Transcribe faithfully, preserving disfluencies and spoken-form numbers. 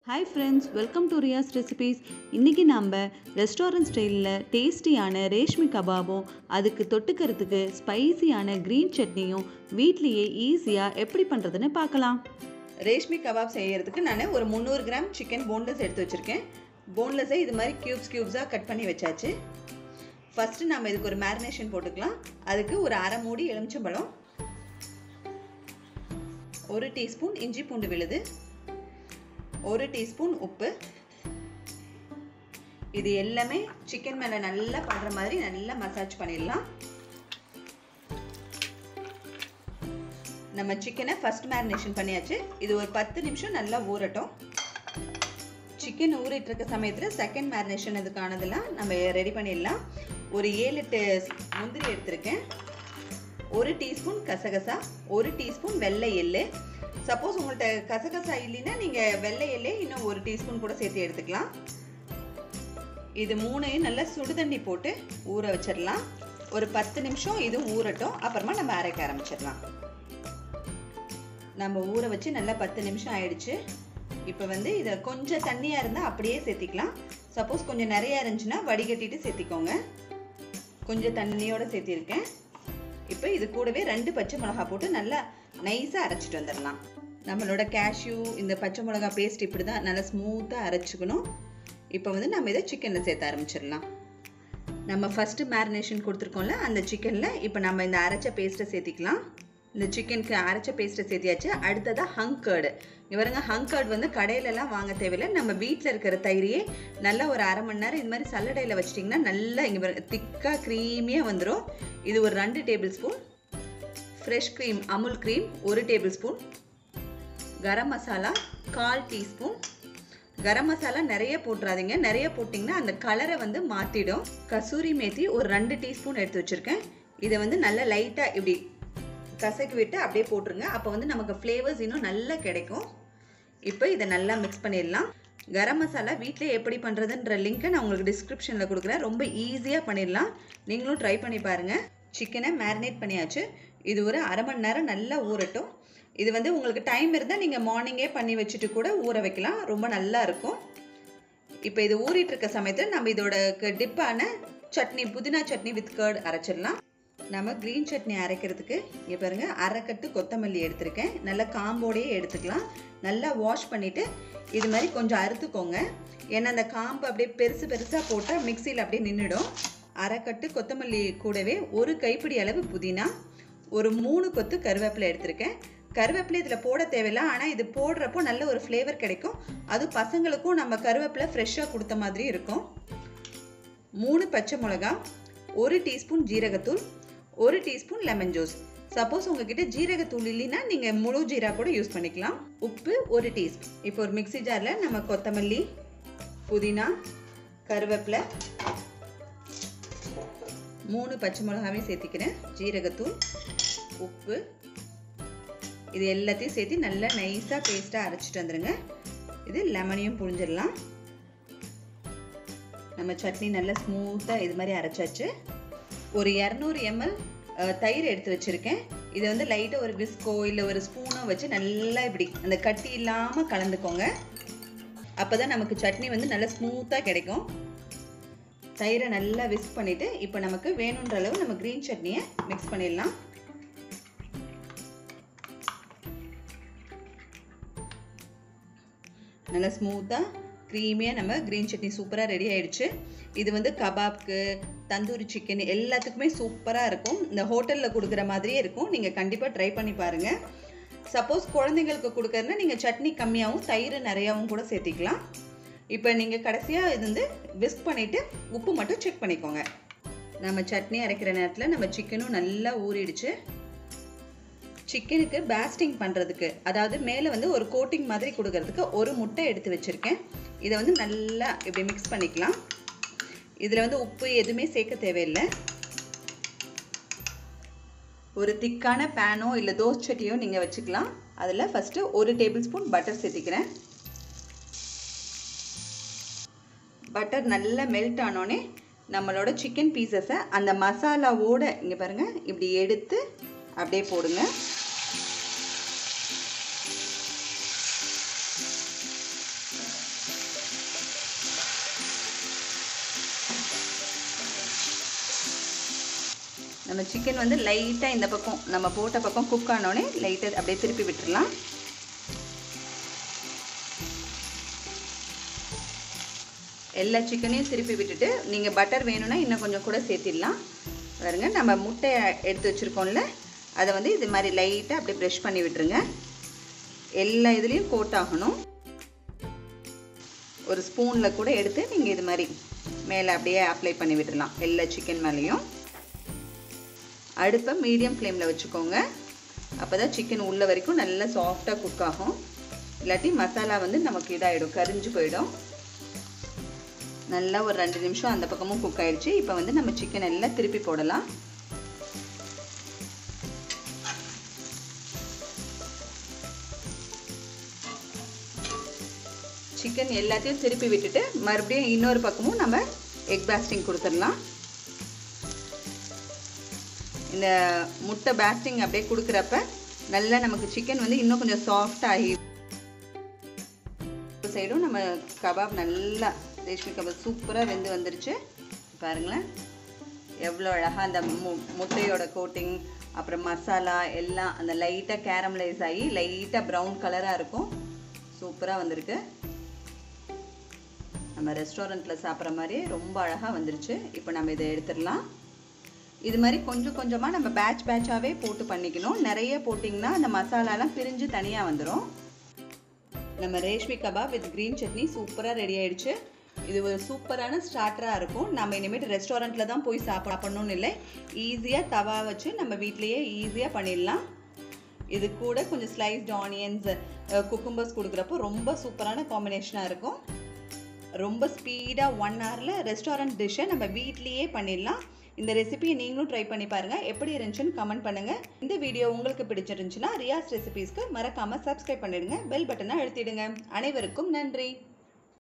Hi friends, welcome to Riya's Recipes. இன்னைக்கு நம்ம restaurant ஸ்டைலில் டேஸ்டியான ரேஷ்மி கபாபும் அதுக்கு தொட்டுக்கிறதுக்கு ஸ்பைசியான க்ரீன் சட்னியும் வீட்லேயே ஈஸியாக எப்படி பண்ணுறதுன்னு பார்க்கலாம். ரேஷ்மி கபாப் செய்கிறதுக்கு நான் ஒரு முந்நூறு கிராம் சிக்கன் போன்லெஸ் எடுத்து வச்சுருக்கேன். போன்லெஸ்ஸை இது மாதிரி க்யூப்ஸ் க்யூப்ஸாக கட் பண்ணி வச்சாச்சு. ஃபஸ்ட்டு நம்ம இதுக்கு ஒரு மேரினேஷன் போட்டுக்கலாம். அதுக்கு ஒரு அரை மூடி எலுமிச்சம்பழம், ஒரு டீஸ்பூன் இஞ்சி பூண்டு விழுது, ஒரு டீஸ்பூன் உப்பு, இது எல்லாமே சிக்கன் மேலே நல்லா படுற மாதிரி நல்லா மசாஜ் பண்ணிடலாம். நம்ம சிக்கனை ஃபர்ஸ்ட் மேரினேஷன் பண்ணியாச்சு. இது ஒரு பத்து நிமிஷம் நல்லா ஊறட்டும். சிக்கன் ஊறிட்டு இருக்க சமயத்தில் செகண்ட் மேரினேஷன் இதுக்கானதெல்லாம் நம்ம ரெடி பண்ணிடலாம். ஒரு ஏழு எட்டு முந்திரி எடுத்திருக்கேன், ஒரு டீஸ்பூன் கசகசா, ஒரு டீஸ்பூன் வெள்ளை எள்ளு. சப்போஸ் உங்கள்கிட்ட கசகசா இல்லைன்னா நீங்கள் வெள்ளை எல்லே இன்னும் ஒரு டீஸ்பூன் கூட சேர்த்து எடுத்துக்கலாம். இது மூணையும் நல்லா சுடுதண்ணி போட்டு ஊற வச்சிடலாம். ஒரு பத்து நிமிஷம் இது ஊறட்டும், அப்புறமா நம்ம அரைக்க ஆரம்பிச்சிடலாம். நம்ம ஊற வச்சு நல்லா பத்து நிமிஷம் ஆயிடுச்சு. இப்போ வந்து இதை கொஞ்சம் தண்ணியாக இருந்தால் அப்படியே சேர்த்திக்கலாம். சப்போஸ் கொஞ்சம் நிறையா இருந்துச்சுன்னா வடிகட்டிட்டு சேர்த்திக்கோங்க. கொஞ்சம் தண்ணியோடு சேர்த்திருக்கேன். இப்போ இது கூடவே ரெண்டு பச்சை மிளகா போட்டு நல்லா நைஸாக அரைச்சிட்டு வந்துடலாம். நம்மளோட கேஷ்யூ இந்த பச்சை மிளகா பேஸ்ட் இப்படி தான் நல்லா ஸ்மூத்தாக அரைச்சிக்கணும். இப்போ வந்து நம்ம இதை சிக்கனில் சேர்த்த ஆரம்பிச்சிடலாம். நம்ம ஃபஸ்ட்டு மேரினேஷன் கொடுத்துருக்கோம்ல, அந்த சிக்கனில் இப்போ நம்ம இந்த அரைச்ச பேஸ்ட்டை சேர்த்திக்கலாம். இந்த சிக்கனுக்கு அரைச்ச பேஸ்ட்டை சேர்த்தியாச்சு. அடுத்ததாக ஹங்கர்டு. இவருங்க ஹங்கர்டு வந்து கடையிலலாம் வாங்க தேவையில்லை. நம்ம வீட்டில் இருக்கிற தயிரையே நல்லா ஒரு அரை மணி நேரம் இது மாதிரி சல்லடையில் வச்சிட்டிங்கன்னா நல்லா இங்கே திக்காக க்ரீமியாக வந்துடும். இது ஒரு ரெண்டு tablespoon. Fresh cream Amul cream ஒரு டேபிள் ஸ்பூன். கரம் மசாலா கால் டீஸ்பூன். கரம் மசாலா நிறைய போட்டுறாதீங்க, நிறைய போட்டிங்கன்னா அந்த கலரை வந்து மாற்றிடும். கசூரி மேத்தி ஒரு ரெண்டு டீஸ்பூன் எடுத்து வச்சுருக்கேன். இதை வந்து நல்லா லைட்டாக இப்படி கசக்கி விட்டு அப்படியே போட்டுருங்க. அப்போ வந்து நமக்கு ஃப்ளேவர்ஸ் இன்னும் நல்லா கிடைக்கும். இப்போ இதை நல்லா மிக்ஸ் பண்ணிடலாம். கரம் மசாலா வீட்டிலே எப்படி பண்ணுறதுன்ற லிங்க்கை நான் உங்களுக்கு டிஸ்கிரிப்ஷனில் கொடுக்குறேன். ரொம்ப ஈஸியாக பண்ணிடலாம், நீங்களும் ட்ரை பண்ணி பாருங்கள். சிக்கனை மேரினேட் பண்ணியாச்சு. இது ஒரு அரை மணி நேரம் நல்லா ஊறட்டும். இது வந்து உங்களுக்கு டைம் இருந்தால் நீங்கள் மார்னிங்கே பண்ணி வச்சுட்டு கூட ஊற வைக்கலாம், ரொம்ப நல்லா இருக்கும். இப்போ இது ஊறிட்டு இருக்க சமயத்தில் நம்ம இதோட டிப்பான சட்னி, புதினா சட்னி வித் கர்ட் அரைச்சிடலாம். நம்ம க்ரீன் சட்னி அரைக்கிறதுக்கு இங்கே பாருங்கள், அரைக்கட்டு கொத்தமல்லி எடுத்திருக்கேன். நல்லா காம்போடையே எடுத்துக்கலாம். நல்லா வாஷ் பண்ணிவிட்டு இது மாதிரி கொஞ்சம் அறுத்துக்கோங்க. ஏன்னா அந்த காம்பு அப்படியே பெருசு பெருசாக போட்டால் மிக்சியில் அப்படியே நின்றுடும். அரைக்கட்டு கொத்தமல்லி கூடவே ஒரு கைப்பிடி அளவு புதினா, ஒரு மூணு கொத்து கருவேப்பிலை எடுத்திருக்கேன். கருவேப்பிலை இதில் போட தேவையில்லை, ஆனால் இது போடுறப்போ நல்ல ஒரு ஃப்ளேவர் கிடைக்கும். அது பசங்களுக்கும் நம்ம கருவேப்பிலை ஃப்ரெஷ்ஷாக கொடுத்த மாதிரி இருக்கும். மூணு பச்சை மிளகா, ஒரு டீஸ்பூன் ஜீரகத்தூள், ஒரு டீஸ்பூன் லெமன் ஜூஸ். சப்போஸ் உங்ககிட்ட ஜீரகத்தூள் இல்லைன்னா நீங்கள் முழு ஜீரா கூட யூஸ் பண்ணிக்கலாம். உப்பு ஒரு டீஸ்பூன். இப்போ ஒரு மிக்ஸி ஜாரில் நம்ம கொத்தமல்லி, புதினா, கருவேப்பிலை, மூணு பச்சை மிளகாவையும் சேர்த்திக்கிறேன், ஜீரகத்தூள், உப்பு, இது எல்லாத்தையும் சேர்த்து நல்லா நைஸாக பேஸ்ட்டாக அரைச்சிட்டு வந்துடுங்க. இது லெமனையும் புழிஞ்சிடலாம். நம்ம சட்னி நல்லா ஸ்மூத்தாக இது மாதிரி அரைச்சாச்சு. ஒரு இரநூறு எம்எல் தயிர் எடுத்து வச்சுருக்கேன். இதை வந்து லைட்டாக ஒரு விஸ்கோ இல்லை ஒரு ஸ்பூனோ வச்சு நல்லா இப்படி அந்த கட்டி இல்லாமல் கலந்துக்கோங்க. அப்போ தான் நமக்கு சட்னி வந்து நல்லா ஸ்மூத்தாக கிடைக்கும். தயிரை நல்லா விஸ்க் பண்ணிவிட்டு இப்போ நமக்கு வேணுன்ற அளவு நம்ம க்ரீன் சட்னியை மிக்ஸ் பண்ணிடலாம். நல்லா ஸ்மூத்தாக க்ரீமியாக நம்ம க்ரீன் சட்னி சூப்பராக ரெடி ஆகிடுச்சு. இது வந்து கபாப்க்கு, தந்தூரி சிக்கன் எல்லாத்துக்குமே சூப்பராக இருக்கும். இந்த ஹோட்டலில் கொடுக்குற மாதிரியே இருக்கும். நீங்கள் கண்டிப்பாக ட்ரை பண்ணி பாருங்கள். சப்போஸ் குழந்தைங்களுக்கு கொடுக்குறதுனா நீங்கள் சட்னி கம்மியாகவும் தயிர் நிறையாவும் கூட சேர்த்திக்கலாம். இப்போ நீங்கள் கடைசியாக இது வந்து விஸ்க் பண்ணிவிட்டு உப்பு மட்டும் செக் பண்ணிக்கோங்க. நம்ம சட்னி அரைக்கிற நேரத்தில் நம்ம சிக்கனும் நல்லா ஊறிடுச்சு. சிக்கனுக்கு பேஸ்டிங் பண்ணுறதுக்கு, அதாவது மேலே வந்து ஒரு கோட்டிங் மாதிரி கொடுக்கறதுக்கு ஒரு முட்டை எடுத்து வச்சுருக்கேன். இதை வந்து நல்லா இப்படி மிக்ஸ் பண்ணிக்கலாம். இதில் வந்து உப்பு எதுவுமே சேர்க்க தேவையில்லை. ஒரு திக்கான பேனோ இல்லை தோசை சட்டியோ நீங்கள் வச்சுக்கலாம். அதில் ஃபஸ்ட்டு ஒரு டேபிள் ஸ்பூன் பட்டர் சேர்த்திக்கிறேன். பட்டர் நல்லா மெல்ட் ஆனோடனே நம்மளோட சிக்கன் பீசஸை அந்த மசாலாவோடு இங்கே பாருங்கள் இப்படி எடுத்து அப்படியே போடுங்க. நம்ம சிக்கன் வந்து லைட்டாக இந்த பக்கம் நம்ம போட்ட பக்கம் குக் ஆனோடனே லைட்டாக அப்படியே திருப்பி விட்டுடலாம். எல்லா சிக்கனையும் திருப்பி விட்டுட்டு நீங்கள் பட்டர் வேணும்னா இன்னும் கொஞ்சம் கூட சேர்த்திடலாம். பாருங்க, நம்ம முட்டை எடுத்து வச்சுருக்கோம்ல, அதை வந்து இது மாதிரி லைட்டாக அப்படியே ப்ரெஷ் பண்ணி விட்டுருங்க. எல்லா இதுலேயும் கோட் ஆகணும். ஒரு ஸ்பூனில் கூட எடுத்து நீங்கள் இது மாதிரி மேலே அப்படியே அப்ளை பண்ணி விட்டுடலாம் எல்லா சிக்கன் மேலேயும். அடுப்பை மீடியம் ஃப்ளேமில் வச்சுக்கோங்க. அப்போ தான் சிக்கன் உள்ள வரைக்கும் நல்லா சாஃப்டாக குக் ஆகும். இல்லாட்டி மசாலா வந்து நமக்கு இதாகிடும், கரிஞ்சு போயிடும். நல்லா ஒரு ரெண்டு நிமிஷம் அந்த பக்கமும் குக் ஆயிடுச்சு. இப்போ வந்து நம்ம சிக்கன் எல்லாம் திருப்பி போடலாம். சிக்கன் எல்லாத்தையும் திருப்பி விட்டுட்டு மறுபடியும் இன்னொரு பக்கமும் நம்ம எக் பேஸ்டிங் கொடுத்துடலாம். இந்த முட்டை பேஸ்டிங் அப்படியே கொடுக்குறப்ப நல்லா நமக்கு சிக்கன் வந்து இன்னும் கொஞ்சம் சாஃப்ட் ஆகி சைடும் நம்ம கபாப் நல்லா ரேஷ்மி கபாப் சூப்பராக வெந்து வந்துருச்சு. பாருங்களேன் எவ்வளோ அழகாக அந்த மு முட்டையோட கோட்டிங் அப்புறம் மசாலா எல்லாம் அந்த லைட்டாக கேரமலைஸ் ஆகி லைட்டாக ப்ரௌன் கலராக இருக்கும். சூப்பராக வந்திருக்கு. நம்ம ரெஸ்டாரண்ட்டில் சாப்பிட்ற மாதிரியே ரொம்ப அழகாக வந்துருச்சு. இப்போ நம்ம இதை எடுத்துடலாம். இது மாதிரி கொஞ்சம் கொஞ்சமாக நம்ம பேட்ச் பேட்சாகவே போட்டு பண்ணிக்கணும். நிறைய போட்டிங்கன்னா அந்த மசாலாலாம் பிரிஞ்சு தனியாக வந்துடும். நம்ம ரேஷ்மி கபாப் வித் க்ரீன் சட்னி சூப்பராக ரெடி ஆகிடுச்சு. இது ஒரு சூப்பரான ஸ்டார்டராக இருக்கும். நம்ம இனிமேட்டு ரெஸ்டாரண்ட்டில் தான் போய் சாப்பிடணும்னு இல்லை, ஈஸியாக தவா வச்சு நம்ம வீட்லேயே ஈஸியாக பண்ணிடலாம். இது கூட கொஞ்சம் ஸ்லைஸ்ட் ஆனியன்ஸ், குக்கும்பர்ஸ் கொடுக்குறப்போ ரொம்ப சூப்பரான காம்பினேஷனாக இருக்கும். ரொம்ப ஸ்பீடாக ஒன் ஹவரில் ரெஸ்டாரண்ட் டிஷ்ஷை நம்ம வீட்லேயே பண்ணிடலாம். இந்த ரெசிபியை நீங்களும் ட்ரை பண்ணி பாருங்கள். எப்படி இருந்துச்சுன்னு கமெண்ட் பண்ணுங்கள். இந்த வீடியோ உங்களுக்கு பிடிச்சிருந்துச்சுன்னா ரியாஸ் ரெசிபீஸ்க்கு மறக்காமல் சப்ஸ்கிரைப் பண்ணிடுங்க, பெல் பட்டனை அழுத்திடுங்க. அனைவருக்கும் நன்றி.